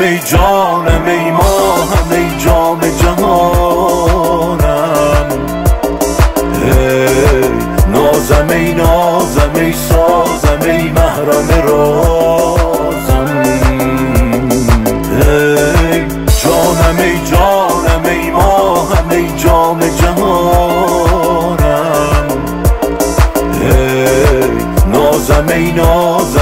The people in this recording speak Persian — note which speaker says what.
Speaker 1: ای جانم ای ماهم ای جام جهانم، ای نازم ای نازم ای سازم ای محرم رازم، ای جانم ای جانم ای ماهم ای جام جهانم، ای نازم ای نازم